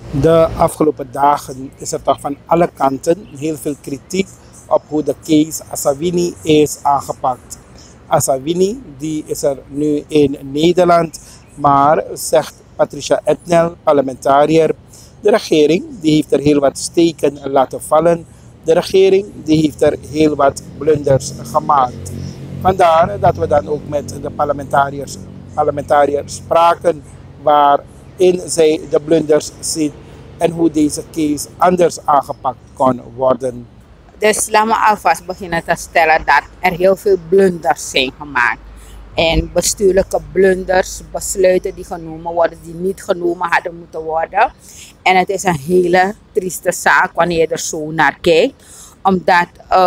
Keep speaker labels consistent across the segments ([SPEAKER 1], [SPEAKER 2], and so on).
[SPEAKER 1] De afgelopen dagen is er toch van alle kanten heel veel kritiek op hoe de case Asawini is aangepakt. Asawini die is er nu in Nederland, maar zegt Patricia Etnel, parlementariër, de regering die heeft er heel wat steken laten vallen. De regering die heeft er heel wat blunders gemaakt. Vandaar dat we dan ook met de parlementariërs spraken waarin zij de blunders zien en hoe deze case anders aangepakt kon worden.
[SPEAKER 2] Dus laat me alvast beginnen te stellen dat er heel veel blunders zijn gemaakt. En bestuurlijke blunders, besluiten die genomen worden, die niet genomen hadden moeten worden. En het is een hele trieste zaak wanneer je er zo naar kijkt. Omdat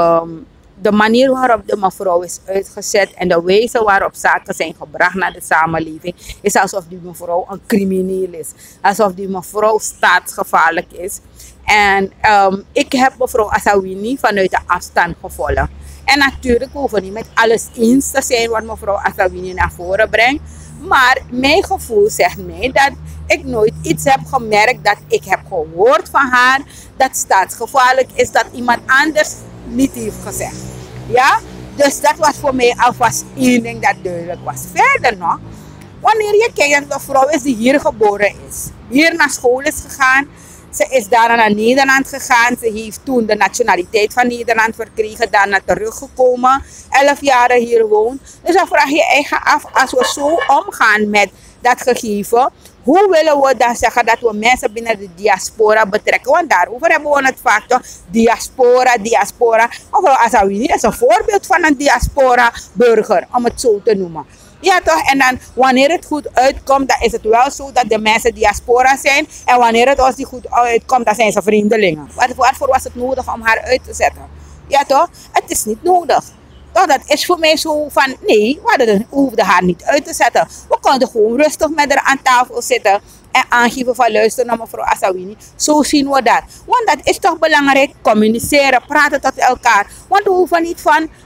[SPEAKER 2] de manier waarop de mevrouw is uitgezet en de wijze waarop zaken zijn gebracht naar de samenleving, is alsof die mevrouw een crimineel is. Alsof die mevrouw staatsgevaarlijk is. En ik heb mevrouw Asawini vanuit de afstand gevolgd. En natuurlijk hoeven we niet met alles eens te zijn wat mevrouw Asawini naar voren brengt. Maar mijn gevoel zegt mij dat ik nooit iets heb gemerkt dat ik heb gehoord van haar dat staatsgevaarlijk is, dat iemand anders niet heeft gezegd. Ja? Dus dat was voor mij alvast één ding dat duidelijk was. Verder nog, wanneer je kijkt dat de vrouw is die hier geboren is, hier naar school is gegaan, ze is daarna naar Nederland gegaan. Ze heeft toen de nationaliteit van Nederland verkregen. Daarna teruggekomen. 11 jaar hier woont. Dus dan vraag je eigen af. Als we zo omgaan met dat gegeven. Hoe willen we dan zeggen dat we mensen binnen de diaspora betrekken? Want daarover hebben we het vaak toch. Diaspora. Mevrouw Asawini is een voorbeeld van een diaspora burger. Om het zo te noemen. Ja toch, en dan wanneer het goed uitkomt, dan is het wel zo dat de mensen diaspora zijn. En wanneer het ons niet goed uitkomt, dan zijn ze vreemdelingen. Waarvoor was het nodig om haar uit te zetten? Ja toch, het is niet nodig. Toch, dat is voor mij zo van, nee, we hoefden haar niet uit te zetten. We konden gewoon rustig met haar aan tafel zitten en aangeven van luister naar mevrouw Asawini. Zo zien we dat. Want dat is toch belangrijk, communiceren, praten tot elkaar. Want we hoeven niet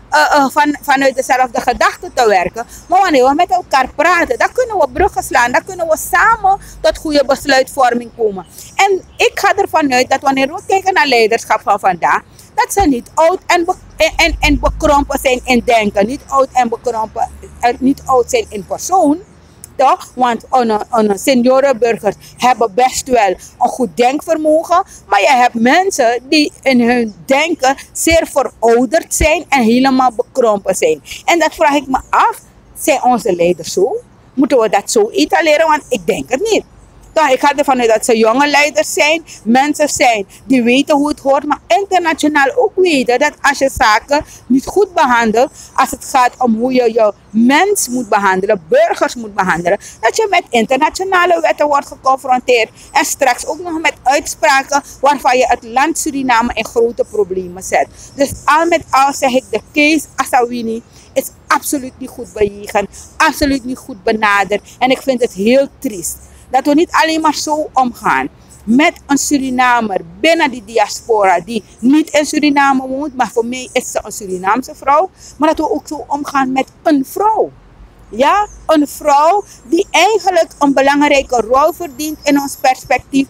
[SPEAKER 2] vanuit dezelfde gedachten te werken. Maar wanneer we met elkaar praten, dan kunnen we bruggen slaan. Dan kunnen we samen tot goede besluitvorming komen. En ik ga ervan uit dat wanneer we kijken naar leiderschap van vandaag, dat ze niet oud en bekrompen zijn in denken. Niet oud en bekrompen, niet oud zijn in persoon. Toch? Want onze seniorenburgers hebben best wel een goed denkvermogen. Maar je hebt mensen die in hun denken zeer verouderd zijn en helemaal bekrompen zijn. En dat vraag ik me af. Zijn onze leiders zo? Moeten we dat zo etaleren? Want ik denk het niet. Toch, ik ga ervan uit dat ze jonge leiders zijn, mensen zijn die weten hoe het hoort, maar internationaal ook weten dat als je zaken niet goed behandelt, als het gaat om hoe je je mens moet behandelen, burgers moet behandelen, dat je met internationale wetten wordt geconfronteerd en straks ook nog met uitspraken waarvan je het land Suriname in grote problemen zet. Dus al met al zeg ik, de case Asawini is absoluut niet goed bejegend, absoluut niet goed benaderd en ik vind het heel triest. Dat we niet alleen maar zo omgaan met een Surinamer binnen die diaspora die niet in Suriname woont, maar voor mij is ze een Surinaamse vrouw. Maar dat we ook zo omgaan met een vrouw. Ja, een vrouw die eigenlijk een belangrijke rol verdient in ons perspectief.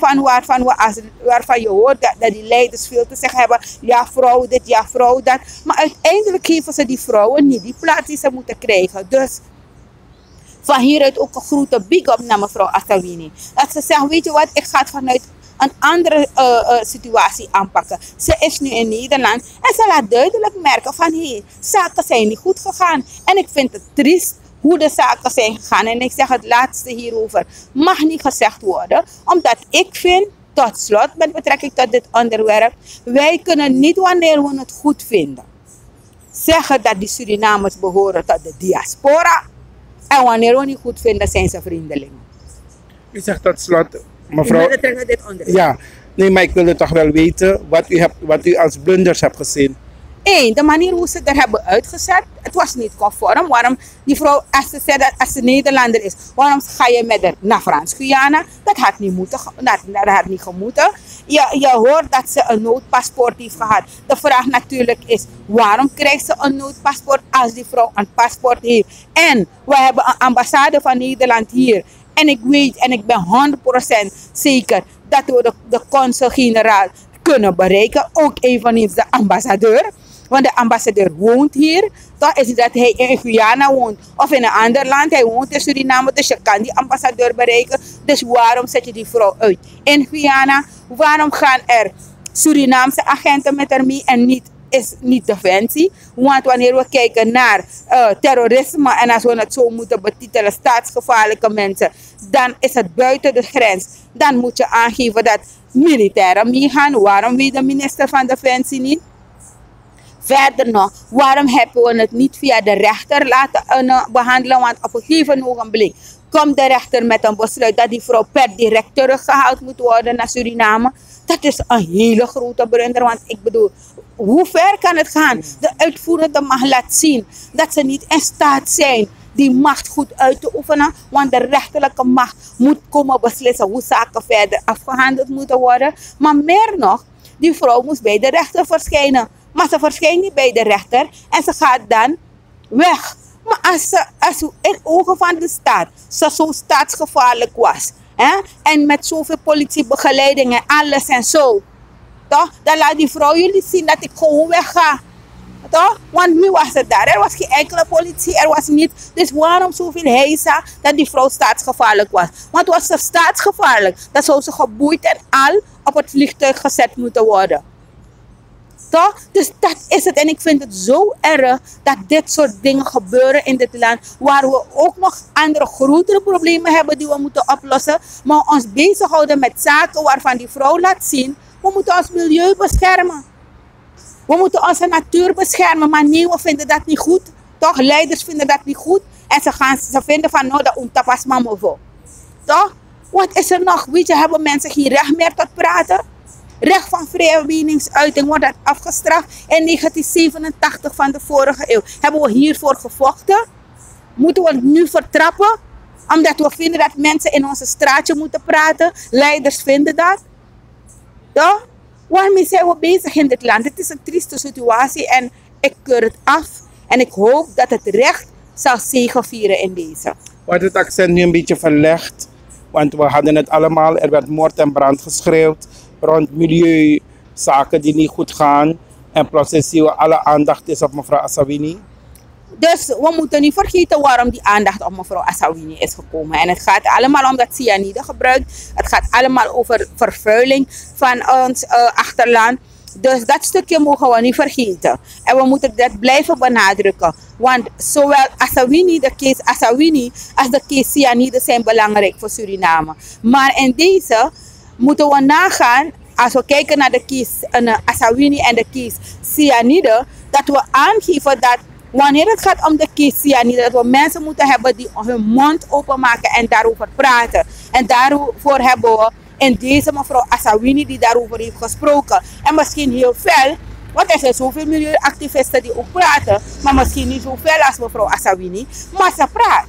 [SPEAKER 2] Waarvan je hoort dat die leiders veel te zeggen hebben. Ja, vrouw dit, ja, vrouw dat. Maar uiteindelijk geven ze die vrouwen niet die plaats die ze moeten krijgen. Dus van hieruit ook een grote big up naar mevrouw Asawini. Dat ze zegt, weet je wat, ik ga het vanuit een andere situatie aanpakken. Ze is nu in Nederland en ze laat duidelijk merken van, hé, zaken zijn niet goed gegaan. En ik vind het triest hoe de zaken zijn gegaan. En ik zeg het laatste hierover mag niet gezegd worden. Omdat ik vind, tot slot, met betrekking tot dit onderwerp, wij kunnen niet wanneer we het goed vinden zeggen dat die Surinamers behoren tot de diaspora. En wanneer we niet goed vinden, zijn ze vreemdelingen.
[SPEAKER 1] U zegt tot slot, mevrouw.
[SPEAKER 2] Ik wil dit onderwerp.
[SPEAKER 1] Ja, nee, maar ik wilde toch wel weten wat u als blunders hebt gezien.
[SPEAKER 2] Eén, de manier hoe ze er hebben uitgezet, het was niet conform. Waarom die vrouw, als ze zei dat als ze Nederlander is, waarom ga je met haar naar Frans-Guyana? Dat had niet moeten, dat had niet gemoeten. Je hoort dat ze een noodpaspoort heeft gehad. De vraag natuurlijk is, waarom krijgt ze een noodpaspoort als die vrouw een paspoort heeft? En we hebben een ambassade van Nederland hier. En ik weet en ik ben 100% zeker dat we de consul-generaal kunnen bereiken. Ook eveneens de ambassadeur. Want de ambassadeur woont hier. Toch is het dat hij in Guyana woont of in een ander land. Hij woont in Suriname, dus je kan die ambassadeur bereiken. Dus waarom zet je die vrouw uit in Guyana? Waarom gaan er Surinaamse agenten met haar mee en niet Defensie? Want wanneer we kijken naar terrorisme en als we het zo moeten betitelen, staatsgevaarlijke mensen, dan is het buiten de grens. Dan moet je aangeven dat militairen meegaan. Waarom weet de minister van Defensie niet? Verder nog, waarom hebben we het niet via de rechter laten behandelen? Want op een gegeven ogenblik komt de rechter met een besluit dat die vrouw per direct teruggehaald moet worden naar Suriname. Dat is een hele grote blunder, want ik bedoel, hoe ver kan het gaan? De uitvoerende mag laten zien dat ze niet in staat zijn die macht goed uit te oefenen, want de rechterlijke macht moet komen beslissen hoe zaken verder afgehandeld moeten worden. Maar meer nog, die vrouw moest bij de rechter verschijnen. Maar ze verschijnt niet bij de rechter en ze gaat dan weg. Maar als ze in ogen van de staat ze zo staatsgevaarlijk was, en met zoveel politiebegeleiding en alles en zo, toch? Dan laat die vrouw jullie zien dat ik gewoon wegga. Toch? Want wie was het daar? Er was geen enkele politie, er was niet. Dus waarom zoveel heisa dat die vrouw staatsgevaarlijk was? Want was ze staatsgevaarlijk, dan zou ze geboeid en al op het vliegtuig gezet moeten worden. Toch? Dus dat is het. En ik vind het zo erg dat dit soort dingen gebeuren in dit land. Waar we ook nog andere grotere problemen hebben die we moeten oplossen. Maar ons bezighouden met zaken waarvan die vrouw laat zien. We moeten ons milieu beschermen. We moeten onze natuur beschermen. Maar nee, we vinden dat niet goed. Toch? Leiders vinden dat niet goed. En ze vinden van nou dat tapas mamovo. Toch? Wat is er nog? Weet je, hebben mensen geen recht meer tot praten? Recht van vrije meningsuiting wordt dat afgestraft. In 1987 van de vorige eeuw hebben we hiervoor gevochten. Moeten we het nu vertrappen? Omdat we vinden dat mensen in onze straatje moeten praten. Leiders vinden dat. Toch? Waarmee zijn we bezig in dit land? Het is een trieste situatie en ik keur het af. En ik hoop dat het recht zal zegevieren in deze.
[SPEAKER 1] Wordt het accent nu een beetje verlegd? Want we hadden het allemaal, er werd moord en brand geschreeuwd rond milieuzaken die niet goed gaan. En plots zien we alle aandacht is op mevrouw Assawini.
[SPEAKER 2] Dus we moeten niet vergeten waarom die aandacht op mevrouw Assawini is gekomen. En het gaat allemaal om dat cyanide gebruikt. Het gaat allemaal over vervuiling van ons achterland. Dus dat stukje mogen we niet vergeten. En we moeten dat blijven benadrukken. Want zowel Assawini, de case Assawini, als de case cyanide zijn belangrijk voor Suriname. Maar in deze moeten we nagaan, als we kijken naar de case Assawini en de case cyanide, dat we aangeven dat wanneer het gaat om de case cyanide, dat we mensen moeten hebben die hun mond openmaken en daarover praten. En daarvoor hebben we in deze mevrouw Assawini die daarover heeft gesproken. En misschien heel veel, want er zijn zoveel milieuactivisten die ook praten, maar misschien niet zoveel als mevrouw Assawini, maar ze praat.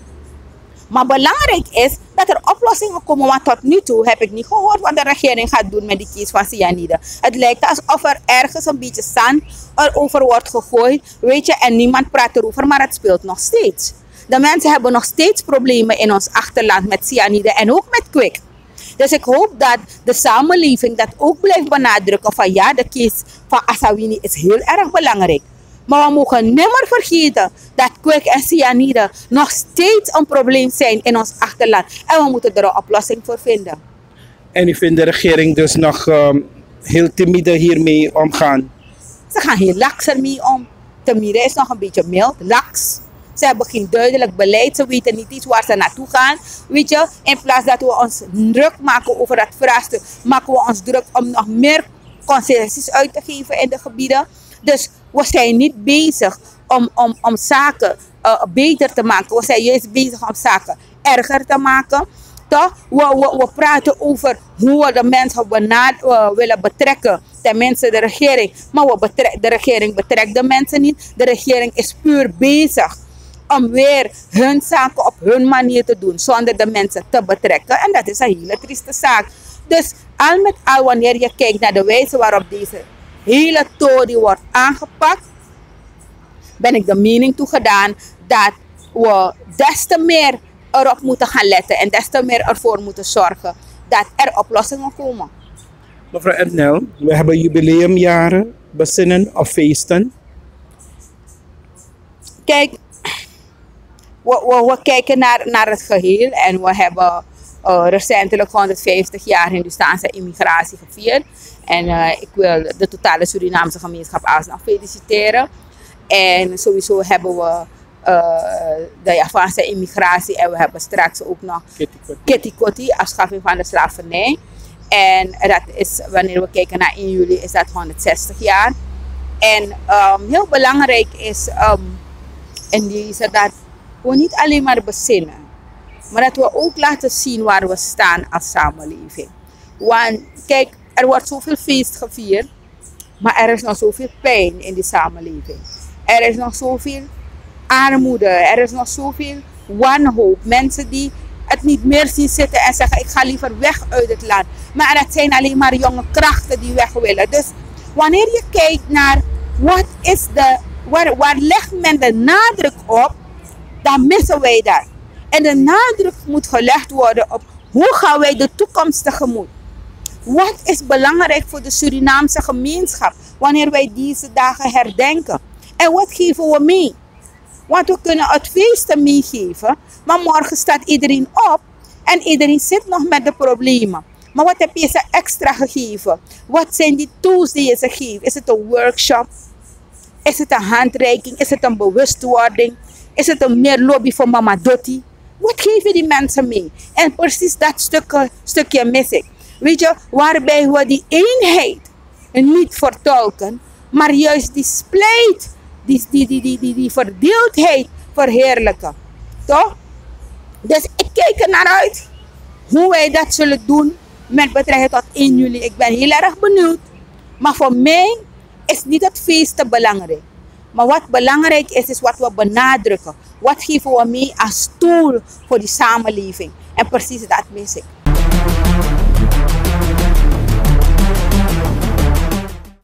[SPEAKER 2] Maar belangrijk is dat er oplossingen komen, want tot nu toe heb ik niet gehoord wat de regering gaat doen met die case van cyanide. Het lijkt alsof er ergens een beetje zand erover wordt gegooid, weet je, en niemand praat erover, maar het speelt nog steeds. De mensen hebben nog steeds problemen in ons achterland met cyanide en ook met kwik. Dus ik hoop dat de samenleving dat ook blijft benadrukken van ja, de case van Assawini is heel erg belangrijk. Maar we mogen nimmer vergeten dat kwik en cyanide nog steeds een probleem zijn in ons achterland. En we moeten er een oplossing voor vinden.
[SPEAKER 1] En u vindt de regering dus nog heel timide hiermee omgaan?
[SPEAKER 2] Ze gaan heel laks ermee om. Timide is nog een beetje mild, laks. Ze hebben geen duidelijk beleid, ze weten niet iets waar ze naartoe gaan. Weet je, in plaats dat we ons druk maken over dat vraagstuk, maken we ons druk om nog meer concessies uit te geven in de gebieden. Dus we zijn niet bezig om zaken beter te maken. We zijn juist bezig om zaken erger te maken. Toch? We praten over hoe we de mensen willen betrekken. Tenminste de regering. Maar de regering betrekt de mensen niet. De regering is puur bezig om weer hun zaken op hun manier te doen. Zonder de mensen te betrekken. En dat is een hele trieste zaak. Dus al met al wanneer je kijkt naar de wijze waarop deze hele tory wordt aangepakt, ben ik de mening toegedaan dat we des te meer erop moeten gaan letten en des te meer ervoor moeten zorgen dat er oplossingen komen.
[SPEAKER 1] Mevrouw Ernel, we hebben jubileumjaren, bezinnen of feesten.
[SPEAKER 2] Kijk, we kijken naar het geheel en we hebben recentelijk 150 jaar Hindoestaanse immigratie gevierd. En ik wil de totale Surinaamse gemeenschap alsnog feliciteren. En sowieso hebben we de Javaanse immigratie en we hebben straks ook nog Kitty Kotti, afschaffing van de slavernij. En dat is, wanneer we kijken naar 1 juli, is dat 160 jaar. En heel belangrijk is in deze dat we niet alleen maar bezinnen, maar dat we ook laten zien waar we staan als samenleving. Want kijk, er wordt zoveel feest gevierd, maar er is nog zoveel pijn in die samenleving. Er is nog zoveel armoede, er is nog zoveel wanhoop. Mensen die het niet meer zien zitten en zeggen ik ga liever weg uit het land. Maar dat zijn alleen maar jonge krachten die weg willen. Dus wanneer je kijkt naar waar legt men de nadruk op, dan missen wij dat. En de nadruk moet gelegd worden op hoe gaan wij de toekomst tegemoet. Wat is belangrijk voor de Surinaamse gemeenschap wanneer wij deze dagen herdenken? En wat geven we mee? Want we kunnen het feesten meegeven, maar morgen staat iedereen op en iedereen zit nog met de problemen. Maar wat heb je ze extra gegeven? Wat zijn die tools die je ze geeft? Is het een workshop? Is het een handreiking? Is het een bewustwording? Is het een meer lobby voor Mama Dotti? Wat geef je die mensen mee? En precies dat stukje mis ik. Weet je, waarbij we die eenheid niet vertolken, maar juist die splijt, die verdeeldheid verheerlijken. Toch? Dus ik kijk er naar uit hoe wij dat zullen doen met betrekking tot 1 juli. Ik ben heel erg benieuwd. Maar voor mij is niet het feest te belangrijk. Maar wat belangrijk is wat we benadrukken. Wat geven we mee als tool voor die samenleving. En precies dat mis ik.